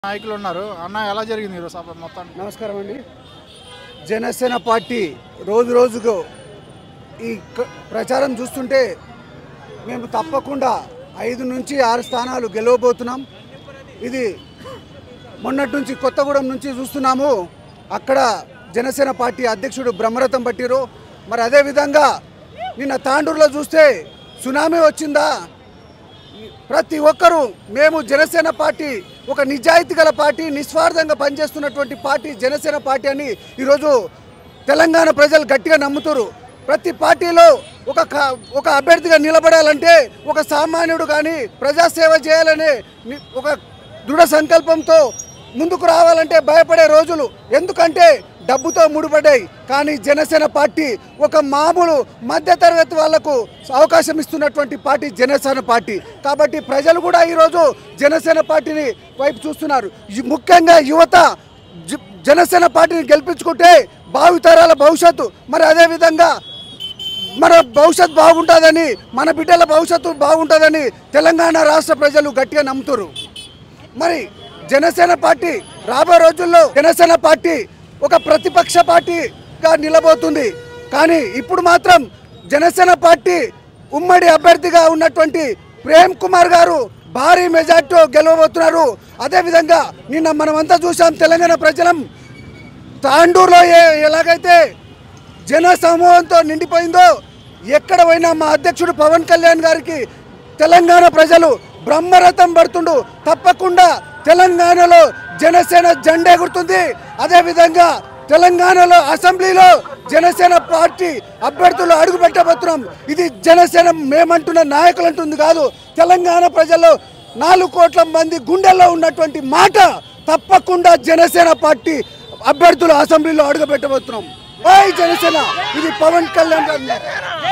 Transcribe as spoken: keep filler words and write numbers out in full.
నాయకులు ఉన్నారు అన్న ఎలా జరిగింది ఈరోజు సభ మొత్తం? నమస్కారం అండి. జనసేన పార్టీ రోజు రోజుకు ఈ ప్రచారం చూస్తుంటే మేము తప్పకుండా ఐదు నుంచి ఆరు స్థానాలు గెలవబోతున్నాం. ఇది మొన్నటి నుంచి కొత్తగూడెం నుంచి చూస్తున్నాము. అక్కడ జనసేన పార్టీ అధ్యక్షుడు బ్రహ్మరథం పట్టిరు. మరి అదేవిధంగా నిన్న తాండూరులో చూస్తే సునామీ వచ్చిందా? ప్రతి ఒక్కరూ మేము జనసేన పార్టీ ఒక నిజాయితీ గల పార్టీ, నిస్వార్థంగా పనిచేస్తున్నటువంటి పార్టీ జనసేన పార్టీ అని ఈరోజు తెలంగాణ ప్రజలు గట్టిగా నమ్ముతారు. ప్రతి పార్టీలో ఒక ఒక అభ్యర్థిగా నిలబడాలంటే ఒక సామాన్యుడు కానీ ప్రజాసేవ చేయాలనే ఒక దృఢ సంకల్పంతో ముందుకు రావాలంటే భయపడే రోజులు. ఎందుకంటే డబ్బుతో ముడిపడ్డాయి. కానీ జనసేన పార్టీ ఒక మామూలు మధ్యతరగతి వాళ్లకు అవకాశం ఇస్తున్నటువంటి పార్టీ జనసేన పార్టీ. కాబట్టి ప్రజలు కూడా ఈరోజు జనసేన పార్టీని వైపు చూస్తున్నారు. ముఖ్యంగా యువత జనసేన పార్టీని గెలిపించుకుంటే భావితరాల భవిష్యత్తు, మరి అదేవిధంగా మన భవిష్యత్తు బాగుంటుందని, మన బిడ్డల భవిష్యత్తు బాగుంటుందని తెలంగాణ రాష్ట్ర ప్రజలు గట్టిగా నమ్ముతారు. మరి జనసేన పార్టీ రాబోయే రోజుల్లో జనసేన పార్టీ ఒక ప్రతిపక్ష పార్టీగా నిలబోతుంది. కానీ ఇప్పుడు మాత్రం జనసేన పార్టీ ఉమ్మడి అభ్యర్థిగా ఉన్నటువంటి ప్రేమ్ కుమార్ గారు భారీ మెజార్టీతో గెలవబోతున్నారు. అదేవిధంగా నిన్న మనమంతా చూసాం, తెలంగాణ ప్రజలం తాండూరులో ఏ ఎలాగైతే జన సమూహంతో నిండిపోయిందో, ఎక్కడ పోయినా మా అధ్యక్షుడు పవన్ కళ్యాణ్ గారికి తెలంగాణ ప్రజలు బ్రహ్మరథం పడుతుండు. తప్పకుండా తెలంగాణలో జనసేన జెండా ఎగురుతుంది. అదేవిధంగా తెలంగాణలో అసెంబ్లీలో జనసేన పార్టీ అభ్యర్థులు అడుగు పెట్టబోతున్నాం. ఇది జనసేన మేమంటున్న నాయకులు అంటుంది కాదు, తెలంగాణ ప్రజల్లో నాలుగు కోట్ల మంది గుండెల్లో ఉన్నటువంటి మాట. తప్పకుండా జనసేన పార్టీ అభ్యర్థులు అసెంబ్లీలో అడుగు పెట్టబోతున్నాం. జై జనసేన. ఇది పవన్ కళ్యాణ్ గారు.